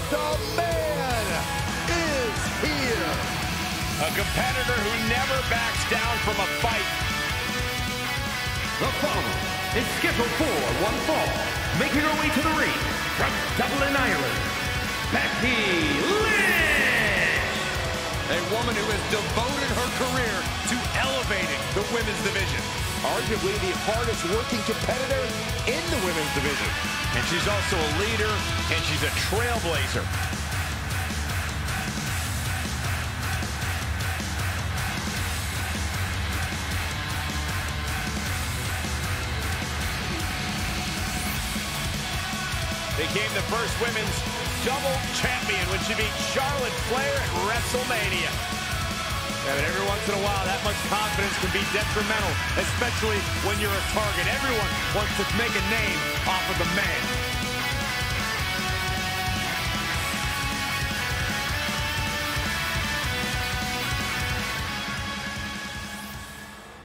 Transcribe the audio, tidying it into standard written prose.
The man is here. A competitor who never backs down from a fight. The following is scheduled for one fall, making her way to the ring from Dublin, Ireland, Becky Lynch! A woman who has devoted her career to elevating the women's division. Arguably the hardest working competitor in the women's division. And she's also a leader, and she's a trailblazer. Became the first women's double champion when she beat Charlotte Flair at WrestleMania. Yeah, but every once in a while, that much confidence can be detrimental, especially when you're a target. Everyone wants to make a name off of the man.